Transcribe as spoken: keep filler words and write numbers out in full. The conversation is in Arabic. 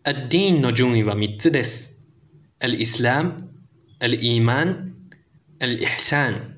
الدين の順位はみっつです。الإسلام、الإيمان、الإحسان。